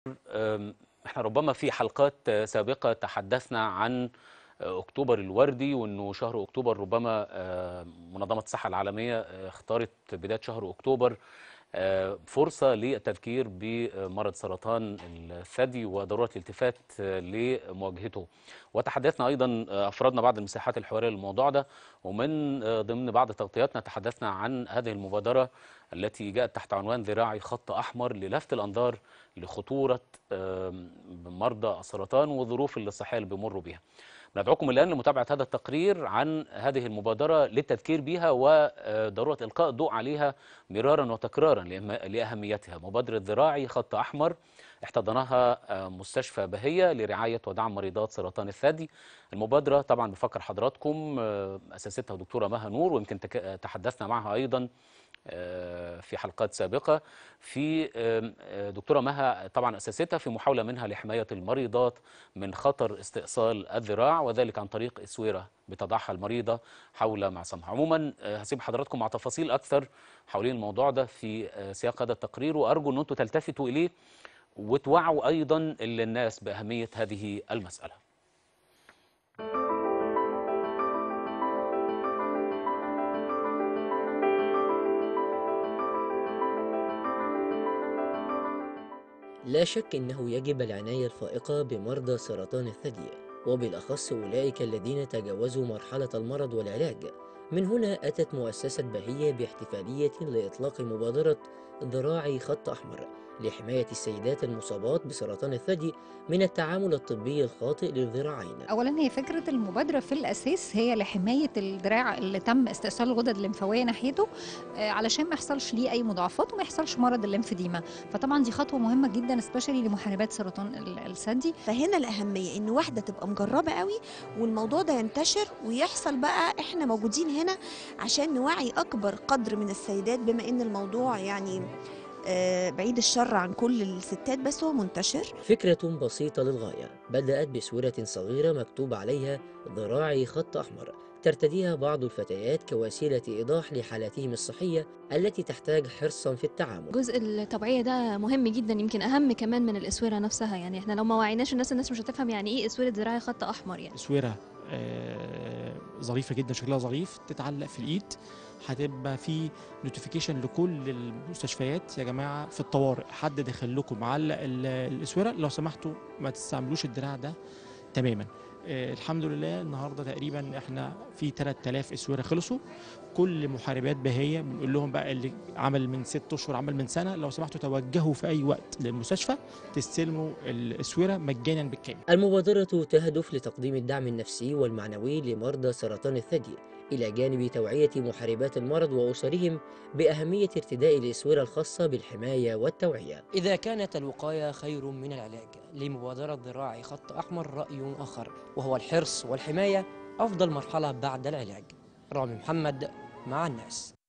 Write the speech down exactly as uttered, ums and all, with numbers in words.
أم، احنا ربما في حلقات سابقة تحدثنا عن أكتوبر الوردي، وأنه شهر أكتوبر ربما أه، منظمة الصحة العالمية أه، اختارت بداية شهر أكتوبر أه، فرصة للتذكير بمرض سرطان الثدي وضرورة الالتفات أه، لمواجهته. وتحدثنا أيضا أه، أفردنا بعض المساحات الحوارية للموضوع ده، ومن أه، ضمن بعض تغطياتنا تحدثنا عن هذه المبادرة التي جاءت تحت عنوان ذراعي خط أحمر للفت الأنظار لخطورة آم، مرضى السرطان والظروف الصحية اللي بيمروا بها. ندعوكم الآن لمتابعة هذا التقرير عن هذه المبادرة للتذكير بها وضرورة إلقاء الضوء عليها مرارا وتكرارا لأهم- لأهميتها. مبادرة ذراعي خط أحمر احتضنها آه، مستشفى بهية لرعاية ودعم مريضات سرطان الثدي. المبادرة طبعا بفكر حضراتكم آه، أسستها دكتورة مها نور، ويمكن تك- تحدثنا معها أيضا آه، في حلقات سابقة. في آم، آه، دكتورة مها طبعا أسستها في محاولة منها لحماية المريضات من خطر استئصال الذراع، وذلك عن طريق أسورة بتضعها المريضة حول معصمها. عموما آه، هسيب حضراتكم مع تفاصيل أكثر حوالين الموضوع ده في آه، سياق هذا التقرير، وأرجو أن أنتم تلتفتوا إليه وتوعوا أيضا الناس بأهمية هذه المسألة. لا شك أنه يجب العناية الفائقة بمرضى سرطان الثدي، وبالأخص أولئك الذين تجاوزوا مرحلة المرض والعلاج. من هنا أتت مؤسسة بهية باحتفالية لإطلاق مبادرة ذراعي خط أحمر لحماية السيدات المصابات بسرطان الثدي من التعامل الطبي الخاطئ للذراعين. أولا هي فكرة المبادرة في الأساس هي لحماية الدراع اللي تم استئصال الغدد الليمفاوية ناحيته، آه، علشان ما يحصلش ليه أي مضاعفات وما يحصلش مرض الليمفديما. فطبعا دي خطوة مهمة جدا سبيشالي لمحاربات سرطان ال- الثدي. فهنا الأهمية إن واحدة تبقى مجربة قوي والموضوع ده ينتشر ويحصل بقى. إحنا موجودين هنا عشان نوعي أكبر قدر من السيدات، بما إن الموضوع يعني آه، بعيد الشر عن كل الستات بس هو منتشر. فكرة بسيطة للغاية بدأت بصورة صغيرة مكتوب عليها ذراعي خط أحمر، ترتديها بعض الفتيات كوسيلة إيضاح لحالاتهم الصحية التي تحتاج حرصا في التعامل. جزء التوعية ده مهم جدا، يمكن أهم كمان من الأسورة نفسها. يعني احنا لو ما وعيناش الناس الناس مش هتفهم يعني ايه أسورة ذراعي خط أحمر. يعني اسوره آه، ظريفه جدا، شكلها ظريف، تتعلق في الايد. هتبقى في نوتيفيكيشن لكل المستشفيات: يا جماعه في الطوارئ حد دخل لكم معلق ال- الاسوره، لو سمحتوا ما تستعملوش الدراع ده تماما. آه، الحمد لله النهارده تقريبا احنا في ثلاثة آلاف اسوره خلصوا. كل محاربات بهيه بنقول لهم بقى اللي عمل من ست اشهر عمل من سنه، لو سمحتوا توجهوا في اي وقت للمستشفى تستلموا الاسوره مجانا بالكامل. المبادرة تهدف لتقديم الدعم النفسي والمعنوي لمرضى سرطان الثدي، إلى جانب توعية محاربات المرض وأسرهم بأهمية ارتداء الأسورة الخاصة بالحماية والتوعية. إذا كانت الوقاية خير من العلاج، لمبادرة ذراعي خط أحمر رأي آخر، وهو الحرص والحماية أفضل مرحلة بعد العلاج. رامي محمد، مع الناس.